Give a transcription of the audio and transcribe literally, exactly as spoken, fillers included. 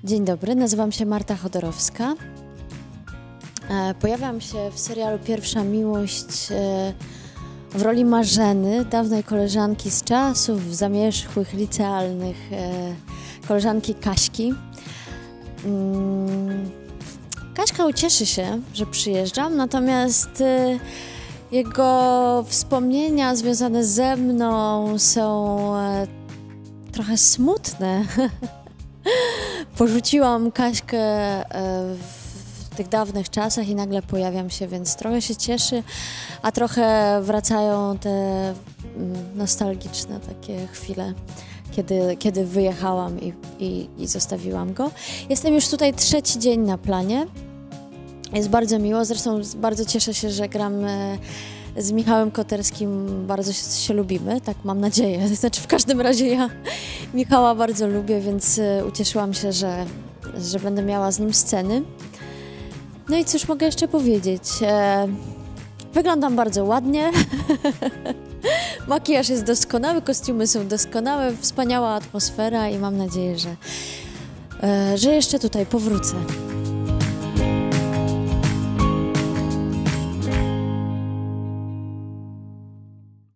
Dzień dobry, nazywam się Marta Chodorowska. Pojawiam się w serialu Pierwsza Miłość w roli Marzeny, dawnej koleżanki z czasów zamierzchłych, licealnych, koleżanki Kaśki. Kaśka ucieszy się, że przyjeżdżam, natomiast jego wspomnienia związane ze mną są trochę smutne. Porzuciłam Kaśkę w tych dawnych czasach i nagle pojawiam się, więc trochę się cieszy, a trochę wracają te nostalgiczne takie chwile, kiedy, kiedy wyjechałam i, i, i zostawiłam go. Jestem już tutaj trzeci dzień na planie. Jest bardzo miło, zresztą bardzo cieszę się, że gram z Michałem Koterskim, bardzo się, się lubimy, tak mam nadzieję. Znaczy w każdym razie ja Michała bardzo lubię, więc ucieszyłam się, że, że będę miała z nim sceny. No i cóż mogę jeszcze powiedzieć? Wyglądam bardzo ładnie. Makijaż jest doskonały, kostiumy są doskonałe, wspaniała atmosfera i mam nadzieję, że, że jeszcze tutaj powrócę.